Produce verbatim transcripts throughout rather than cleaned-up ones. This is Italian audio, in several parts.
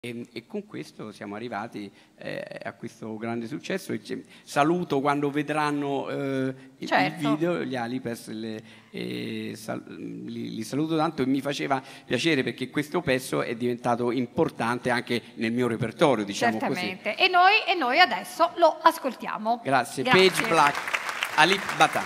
E, e con questo siamo arrivati eh, a questo grande successo. E saluto quando vedranno eh, il, certo. il video gli Alipes, le, e sal, li, li saluto tanto, e mi faceva piacere perché questo pezzo è diventato importante anche nel mio repertorio, diciamo. Certamente. Così. E noi, e noi adesso lo ascoltiamo. Grazie. Grazie. Page Black, Alip Ba Ta.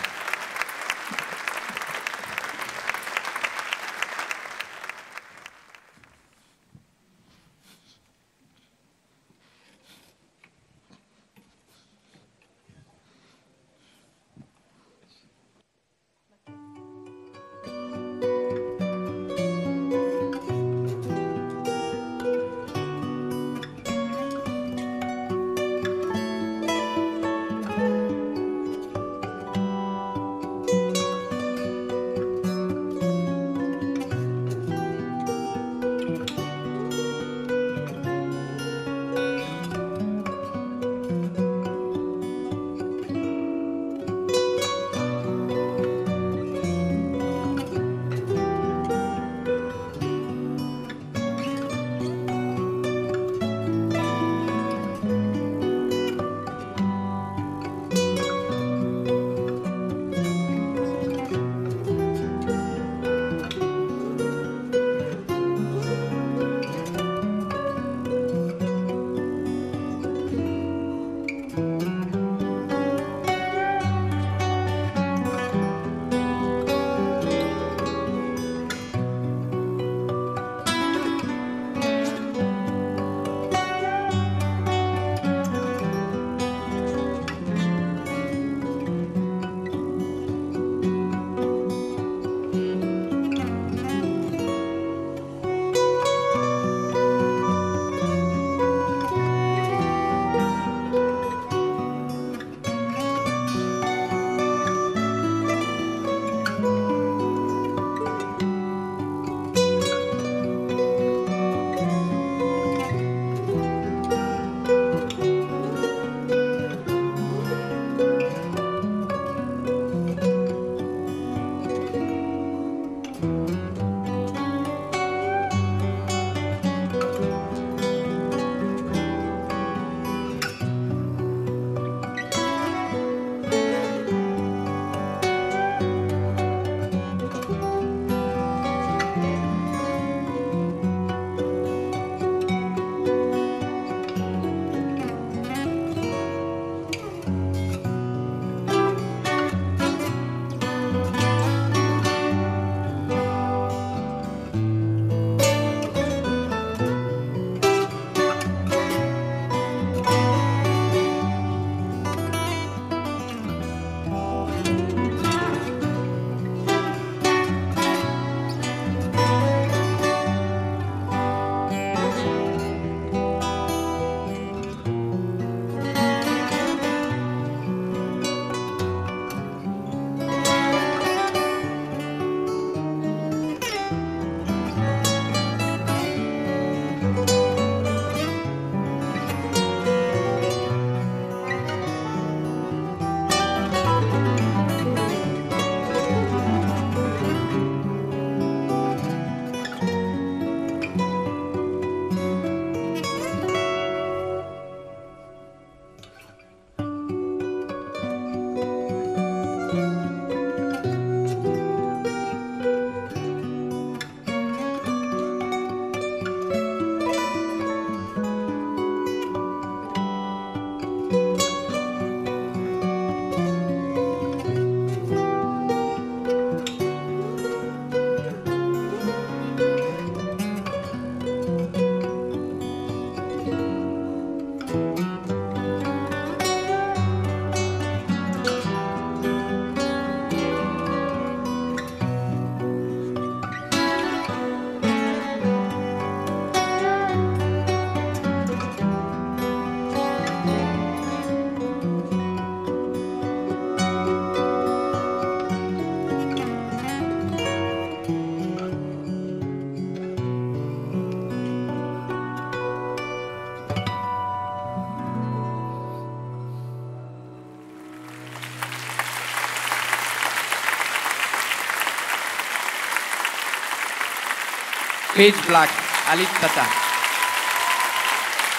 Page Black, Alip Ba Ta.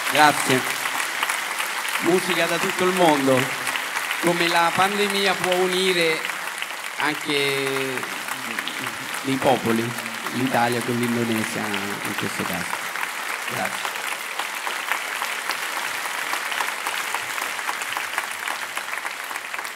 Grazie. Musica da tutto il mondo, come la pandemia può unire anche dei popoli, l'Italia con l'Indonesia in questo caso. Grazie.